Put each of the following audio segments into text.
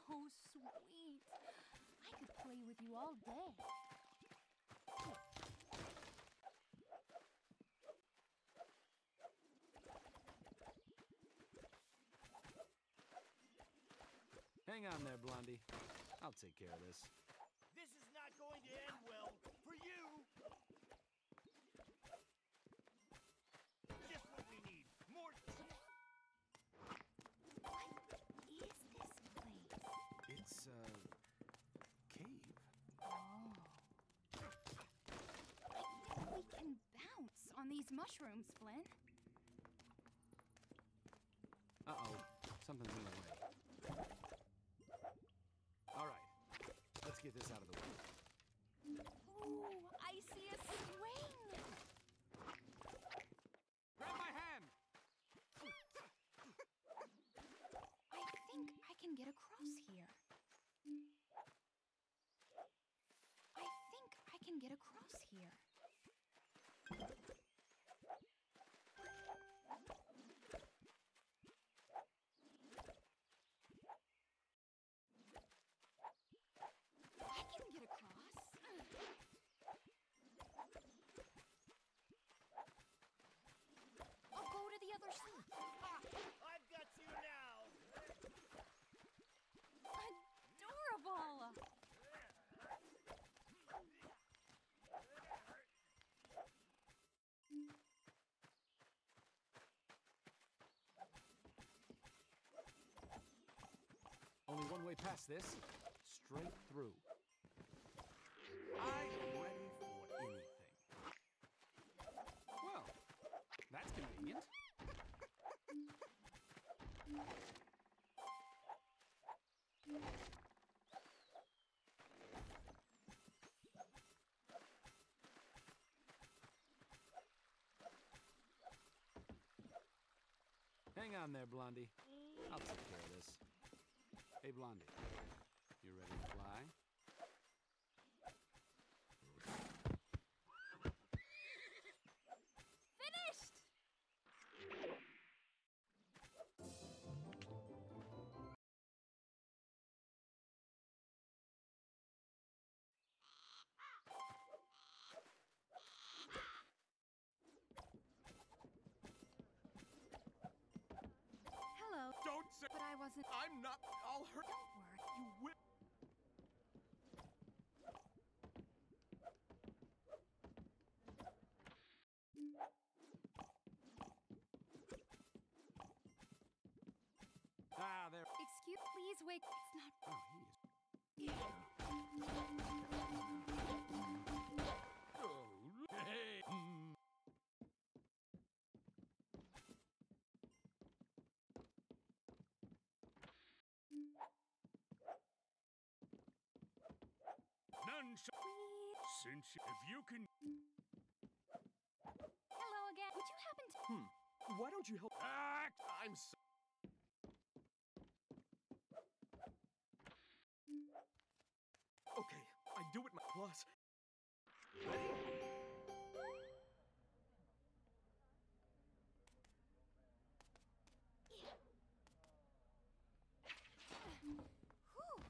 so sweet. I could play with you all day. Hang on there, Blondie. I'll take care of this. This is not going to end well for you. Just what we need. More. What is this place? It's a cave. Oh. I think we can bounce on these mushrooms, Flynn. Uh-oh. Something's in the way. All right. Let's get this out of the way. Ooh, I see a swing! Grab my hand! I think I can get across here. I think I can get across here. I can get across. I'll go to the other side. Ha! I've got you now. Adorable! Only one way past this. Straight through. I'm ready for anything. Well, that's convenient. Hang on there, Blondie. I'll take care of this. Hey, Blondie. You ready to fly? Finished! Hello. Don't say. But I wasn't. I'm not. I'll hurt. Don't worry. You will. Ah, there. Excuse, please wait. It's not. Oh, he is. Oh, hey. None shall. Please. Since if you can. Hello again. Would you happen to? Why don't you help? Act. I'm so. Okay, I do it my plus. Ready? Whew.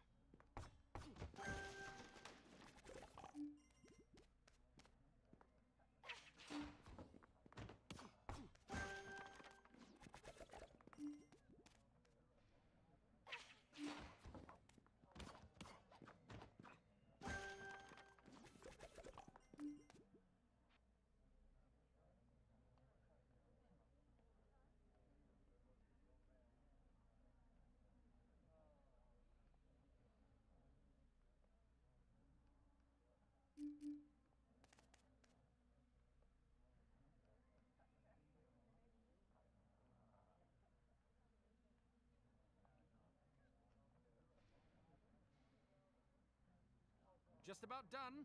Just about done.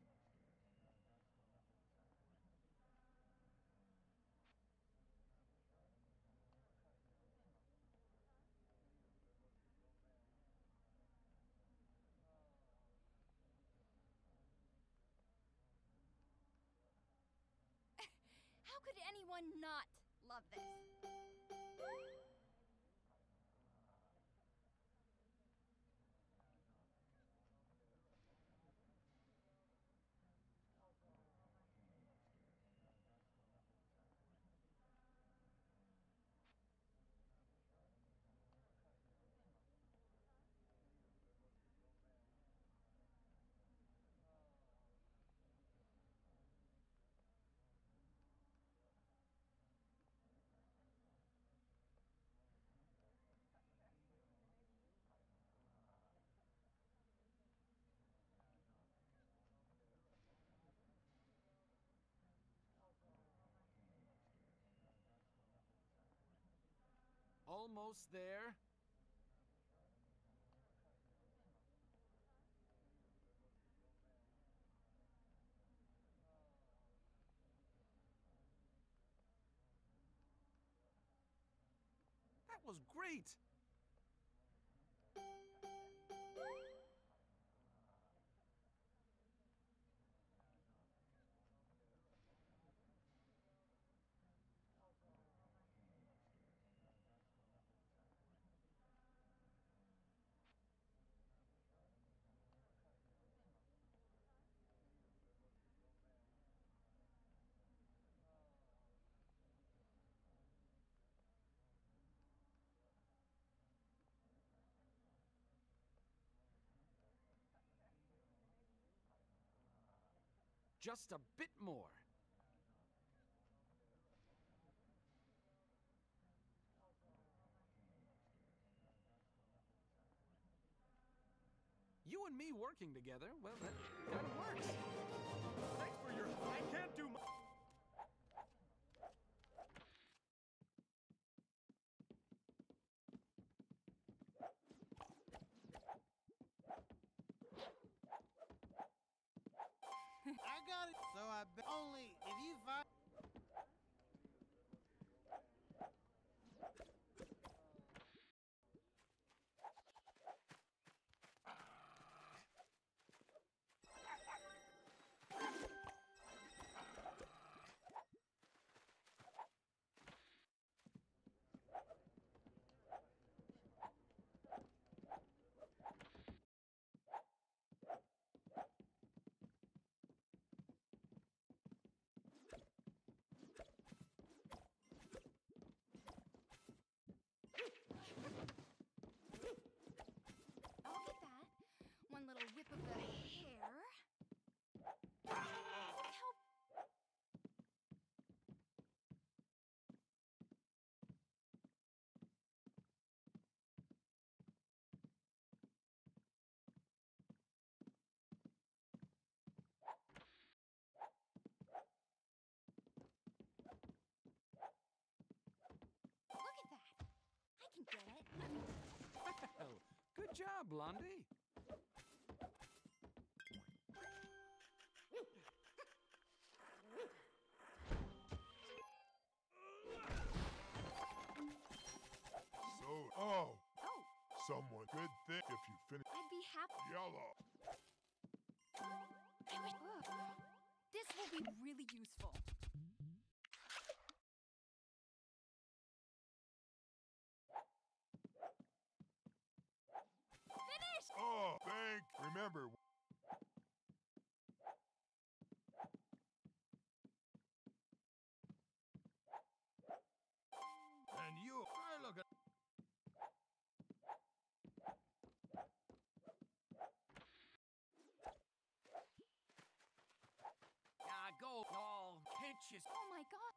How could anyone not love this? almost there. That was great! Just a bit more. You and me working together, well, that kind of works. Thanks for your... I can't do much. I got it. So I bet only if you find. I'll get that. One little whip of the hair. Help. Look at that. I can get it. Well, good job, Blondie. Oh, Oh, someone could think if you finish I'd be happy. yellow. I wish. Ugh. This will be really useful. Finish! Oh, remember. And you are looking. Go all pinches. Oh my god.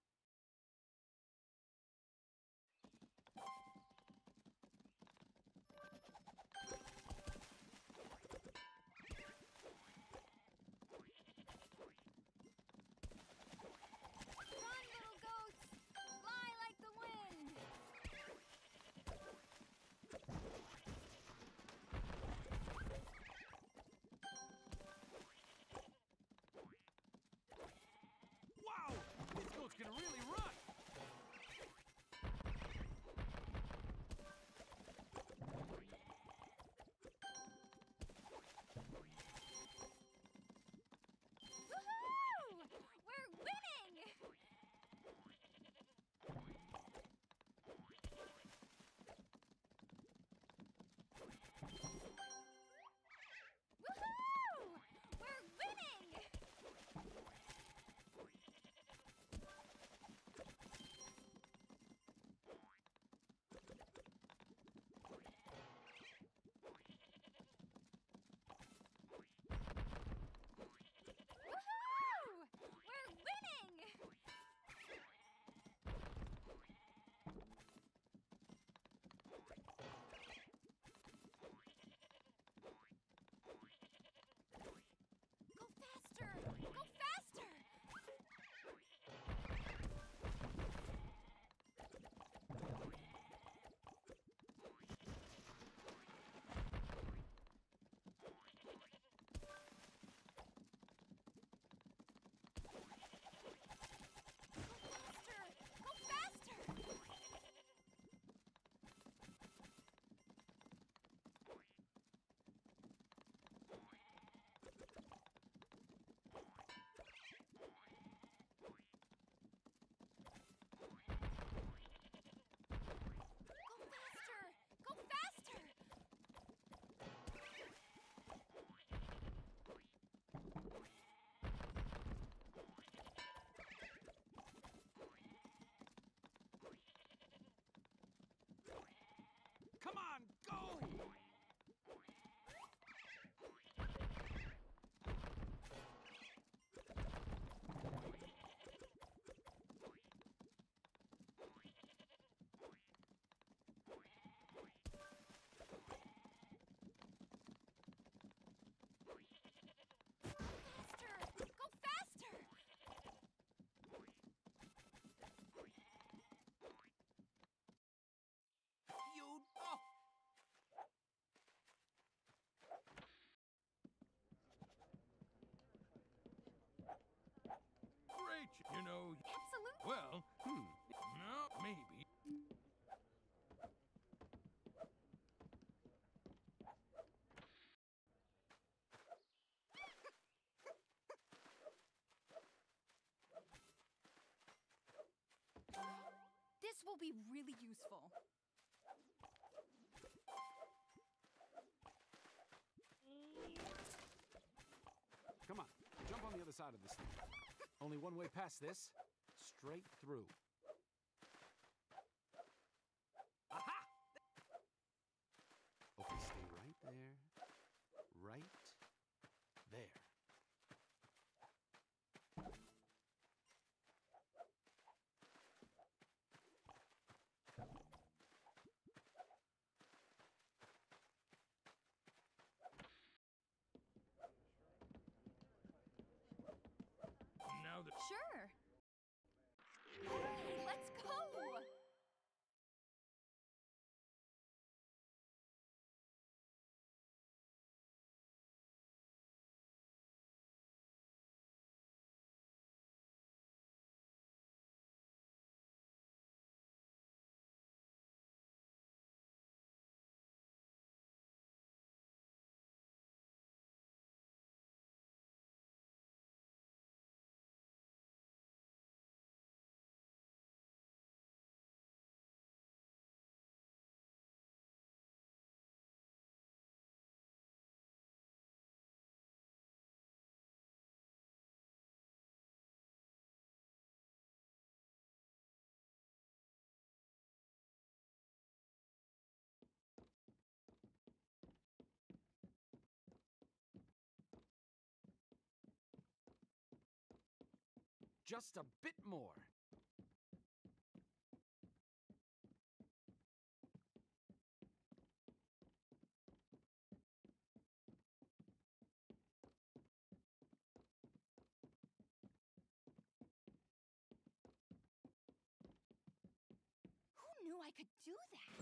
Run, little goats! Fly like the wind! Wow! These goats can will be really useful. Come on, jump on the other side of this thing. Only one way past this. Straight through. Aha! Okay, stay right there. Right there. Now that Sure. Hurry, let's go! Just a bit more. Who knew I could do that?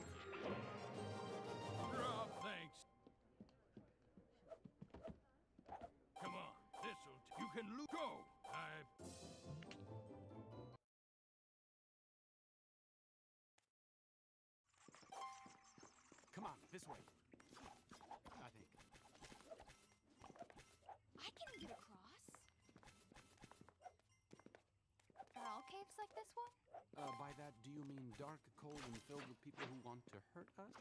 Rob, thanks. Come on, this'll you can go. Come on, this way. I think. I can get across. Are all caves like this one? By that, do you mean dark, cold, and filled with people who want to hurt us?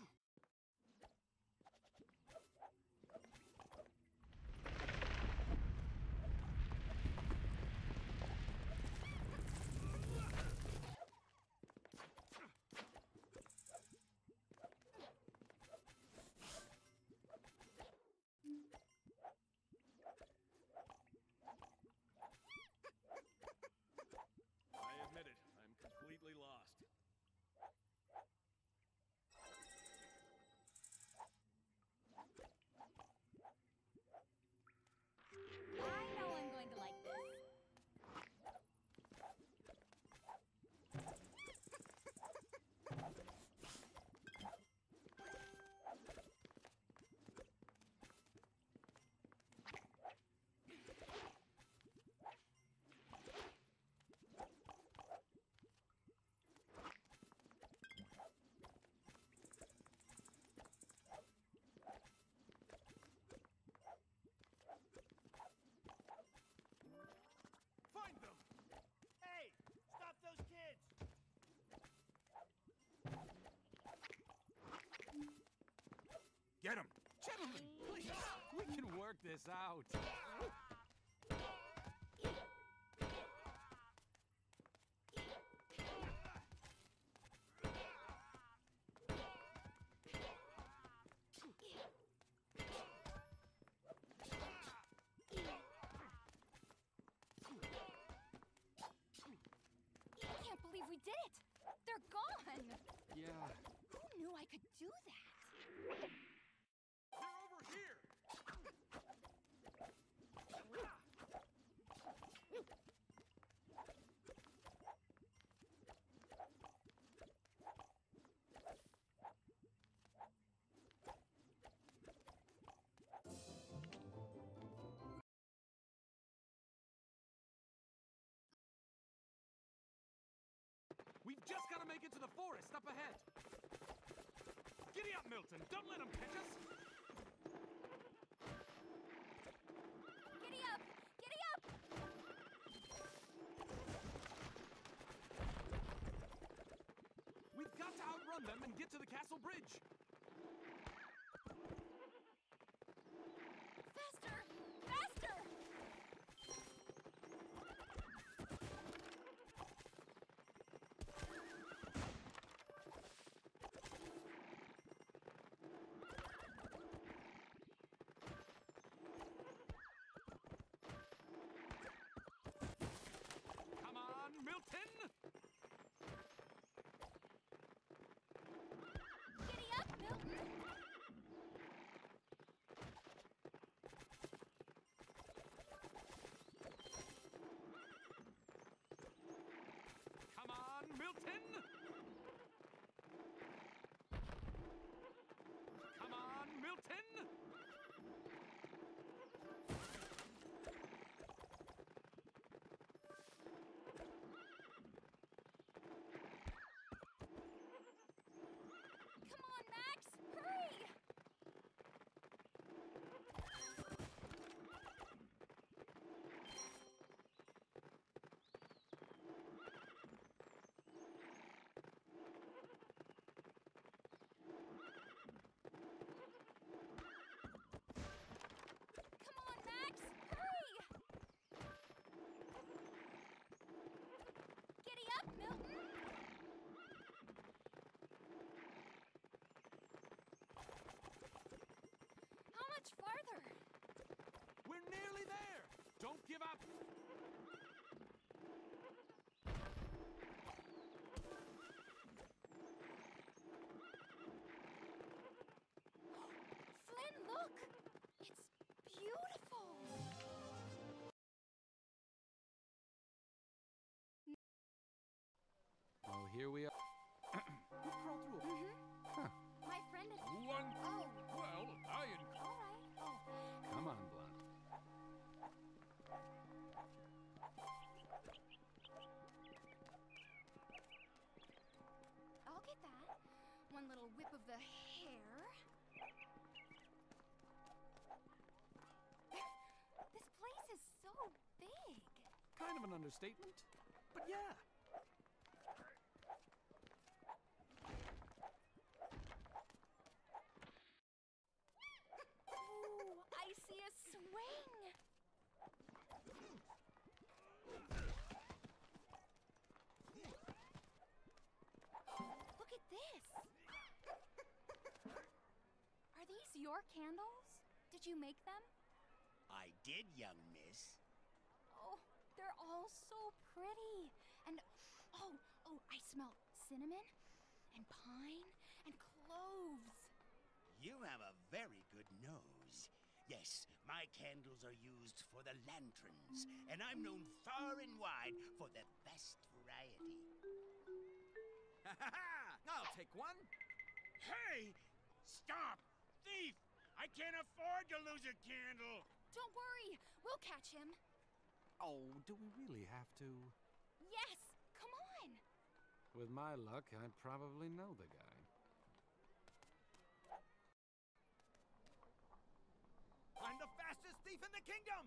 I admit it, I'm completely lost. I know I'm going to like this. Find them! Hey! Stop those kids! Get him! Gentlemen, please, we can work this out. I can't believe we did it! They're gone! Yeah. Who knew I could do that? They're over here! We've just got to make it to the forest up ahead. Giddy up, Milton. Don't let them catch us. Giddy up! Giddy up! Cinnamon, get to the castle bridge! Faster! Faster! Come on, Milton! Giddy up, Milton! Come on, Milton! Come on, Milton! Come on, Max! Hurry! Come on, Max! Hurry! Giddy up, Milton! How much farther? We're nearly there! Don't give up! Flynn, look! It's beautiful! Oh, here we are. We crawled through a... Huh. My friend is... One. Oh, Well, I all right. Oh, Come on, Blonde. I'll get that. One little whip of the hair. This place is so big. Kind of an understatement, but yeah. Ooh, I see a swing. Look at this. Are these your candles? Did you make them? did, young miss. Oh, they're all so pretty. And I smell cinnamon and pine and cloves. You have a very good nose. Yes, my candles are used for the lanterns, and I'm known far and wide for the best variety. Ha ha ha! I'll take one. Hey! Stop! Thief! I can't afford to lose a candle! Don't worry, we'll catch him. Oh, do we really have to? Yes, come on. With my luck, I probably know the guy. I'm the fastest thief in the kingdom!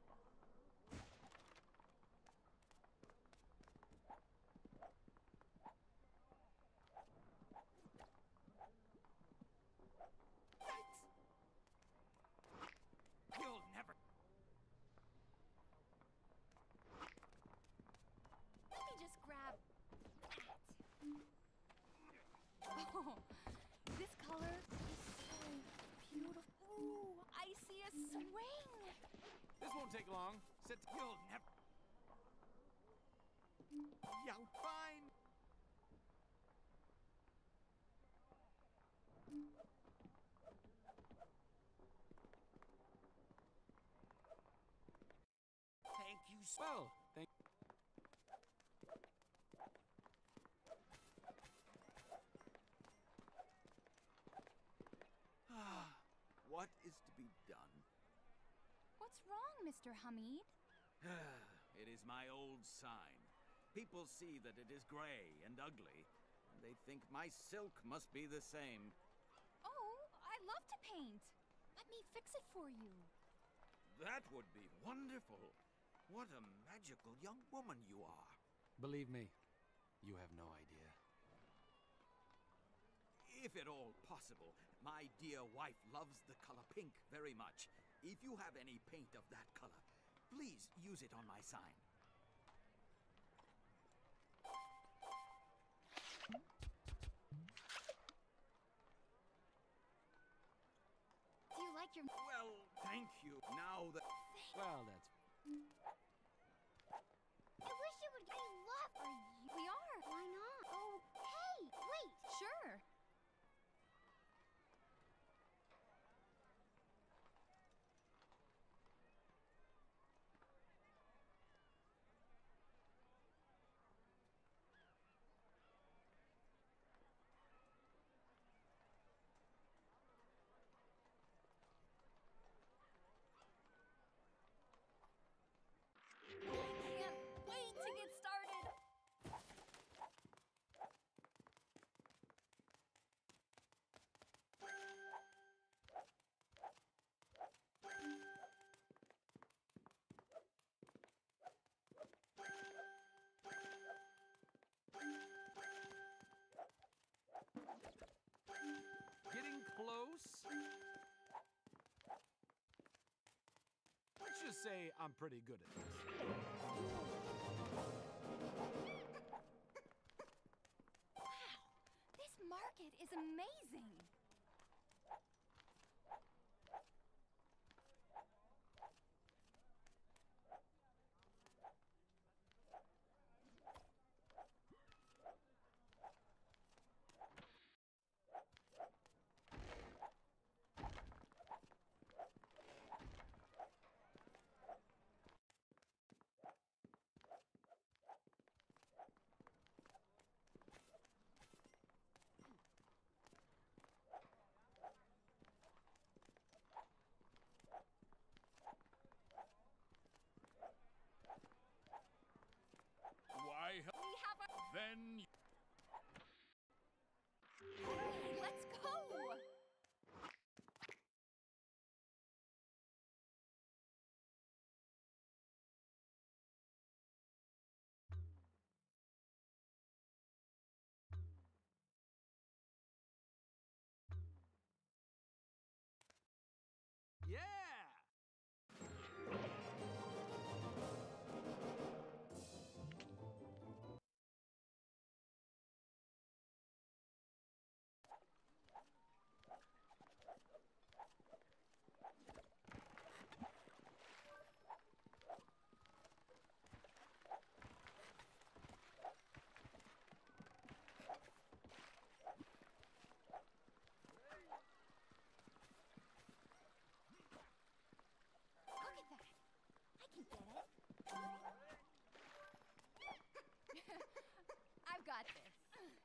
You'll never... Let me just grab that. Oh, this color is so beautiful. Ooh, I see a swing. This won't take long. Sit. You'll never... Yeah, fine. Thank you so... Well, thank. What is to be done? What's wrong, Mr. Hamid? It is my old sign. People see that it is gray and ugly, and they think my silk must be the same. Oh, I love to paint. Let me fix it for you. That would be wonderful. What a magical young woman you are. Believe me, you have no idea. If at all possible, my dear wife loves the color pink very much. If you have any paint of that color, please use it on my sign. Do you like your... Well, thank you. Now that... Well, that's... I wish you would... I love... Are you... We are. Why not? Oh, hey, wait. Sure. I can't wait to get started. Getting close. Let's just say I'm pretty good at this. Wow, this market is amazing. Why, We have a... then... Hey, let's go. Yeah! Look at that. I can get it. I've got this.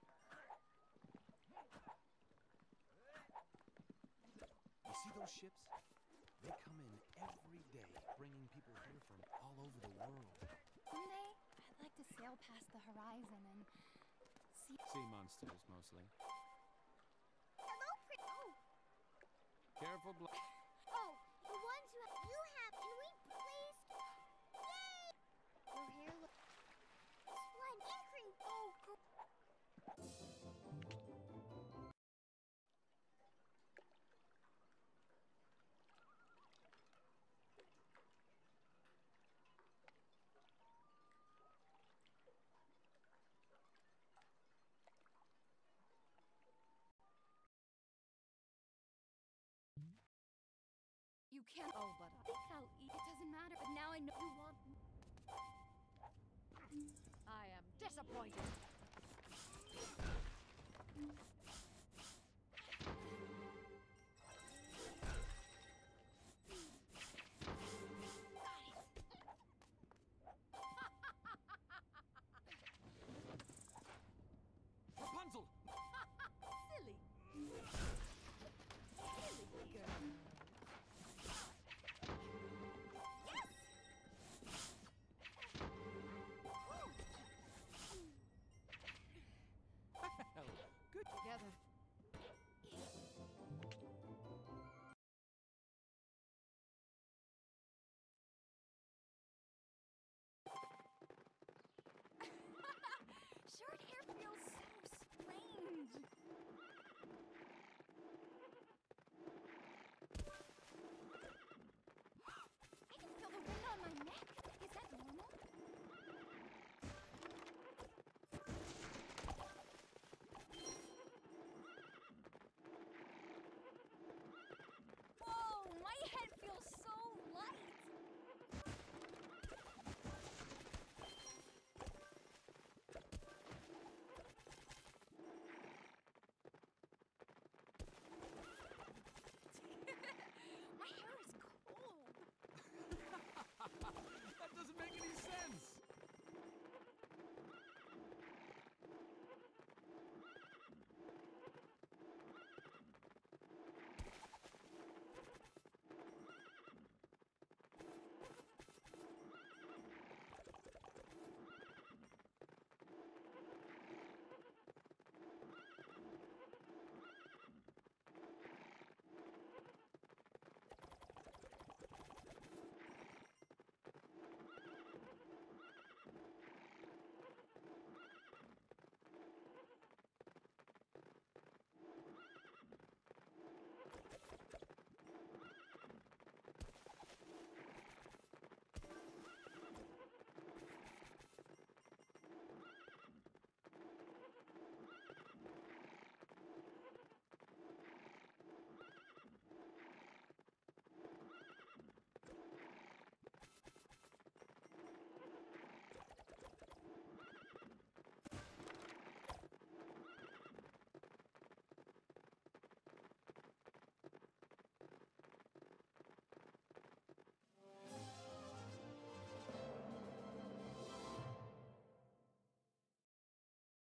You see those ships? They come in every day, bringing people here from all over the world. Someday, I'd like to sail past the horizon and see... Sea monsters, mostly. Hello, Oh, Careful, oh, the ones you have... Can we please... Yay! We're here... Splendid. Increase. Oh, you can't... Oh, but I think I'll eat... It doesn't matter, but now I know you want... I am disappointed.